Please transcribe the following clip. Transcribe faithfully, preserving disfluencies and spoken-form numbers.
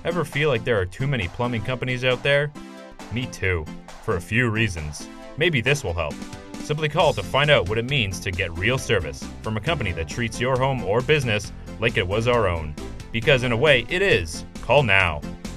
Ever feel like there are too many plumbing companies out there? Me too, for a few reasons. Maybe this will help. Simply call to find out what it means to get real service from a company that treats your home or business like it was our own. Because in a way, it is. Call now.